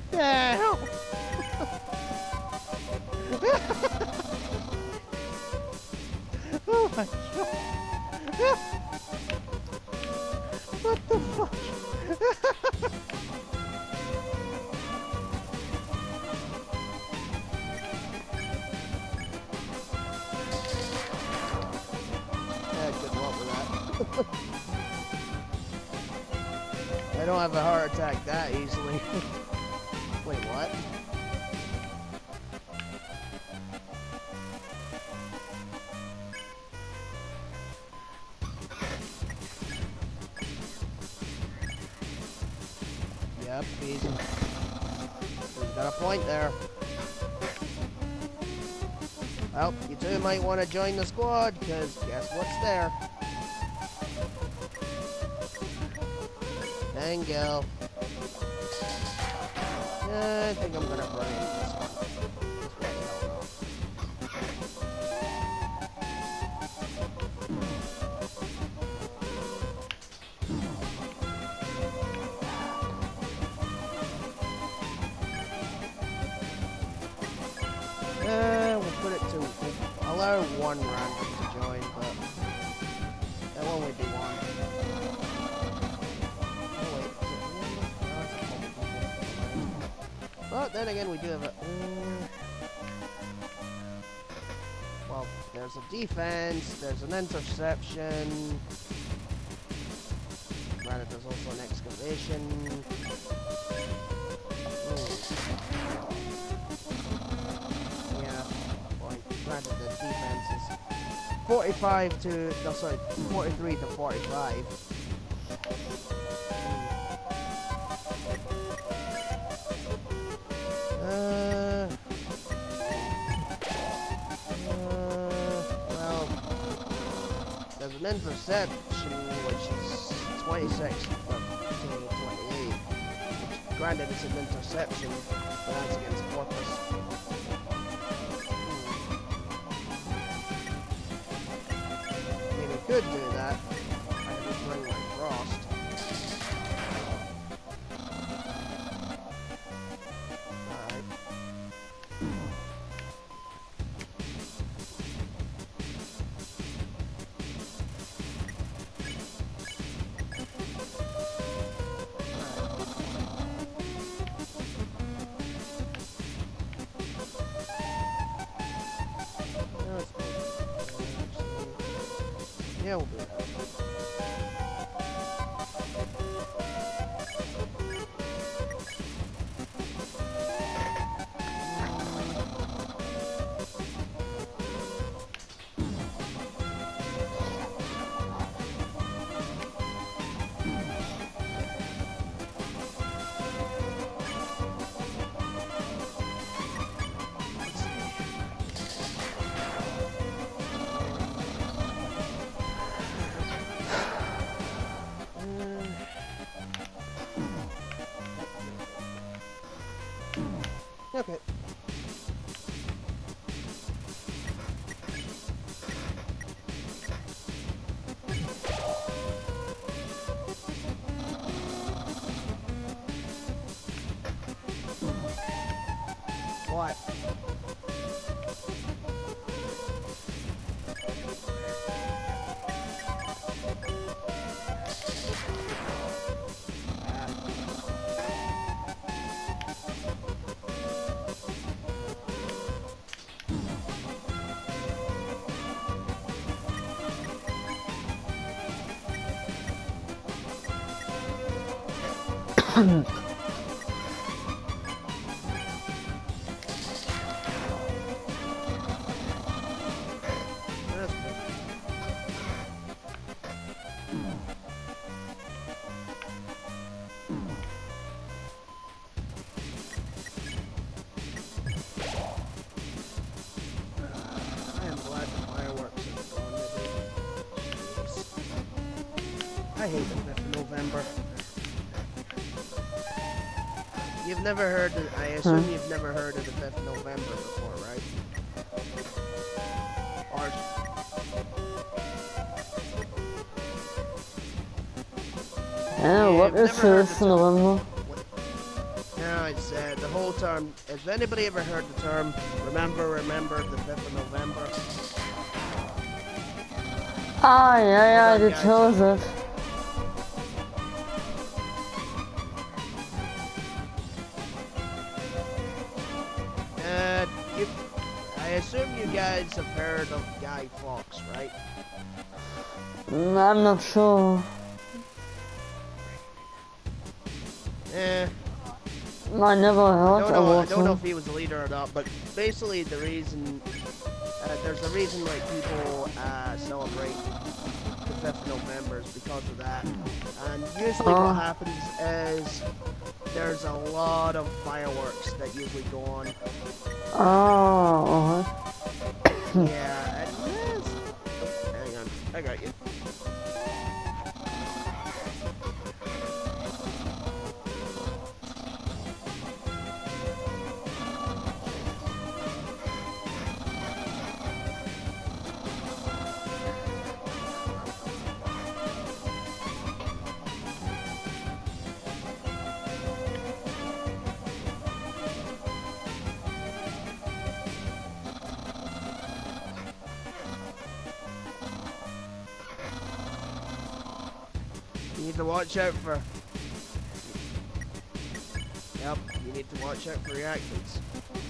Hell! Oh my god! What the fuck? Yeah, good luck with that. I don't have a heart attack that easily. Wait, what? Yep, easy. He's got a point there. Well, you two might want to join the squad, because guess what's there? Tango. I think I'm gonna run into this one. We'll put it to, we'll allow one random to join, but there'll only be one. But then again, we do have a... well, there's a defense, there's an interception. Granted, there's also an excavation. Yeah, point. Granted, the defense is 45 to... no, sorry, 43 to 45. Well, there's an interception, which is 26 to 28. Granted, it's an interception, but that's against Porpoise. I mean, it could do that. I just bring my Frost. Yeah, we'll do that. Okay. What? I hate the 5th of November. You've never heard of, I assume you've never heard of the 5th of November before, right? Or... yeah, what is 5th of November? No, it's the whole term. Has anybody ever heard the term remember the 5th of November? Ah, yeah, Hold on, it shows it. You, I assume you guys have heard of Guy Fawkes, right? I'm not sure. I never heard I about don't know him. if he was the leader or not, but basically the reason, there's a reason like people celebrate the 5th of November is because of that. And usually what happens is there's a lot of fireworks that usually go on. Oh, Yeah, and hang on, I got you. You need to watch out for... Yep, you need to watch out for reactions.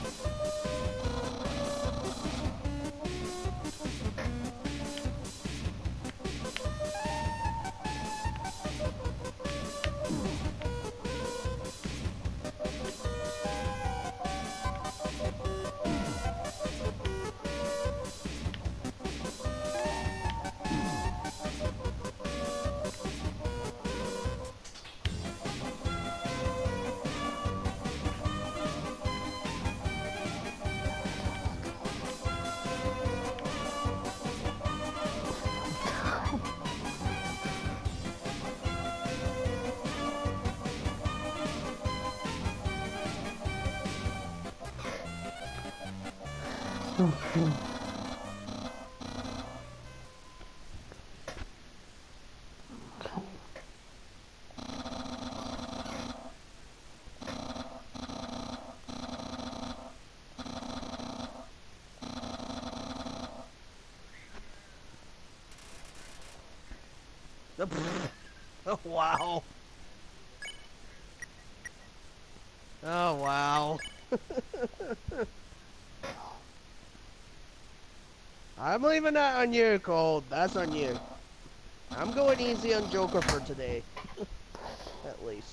okay. Oh, wow. Oh, wow. I'm leaving that on you, Cold. That's on you. I'm going easy on Joker for today. At least.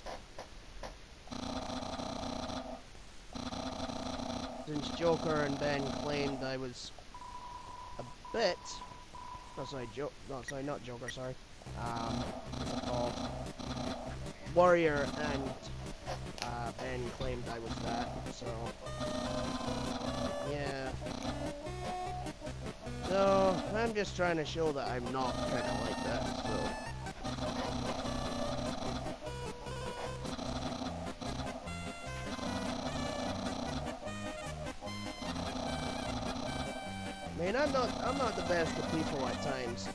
Since Joker and Ben claimed I was a bit... Oh, sorry, not Joker, sorry. What's it called? Warrior and Ben claimed I was that, so... Yeah. So, I'm just trying to show that I'm not kind of like that, so... I mean, I'm not the best of people at times.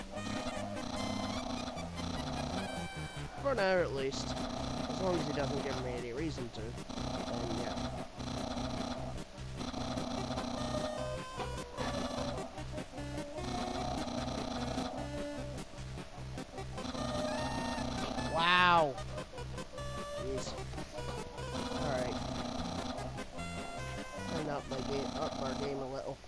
For now, at least. As long as he doesn't give me any reason to, then yeah. Wow! Jeez. Alright. Turn up our game a little.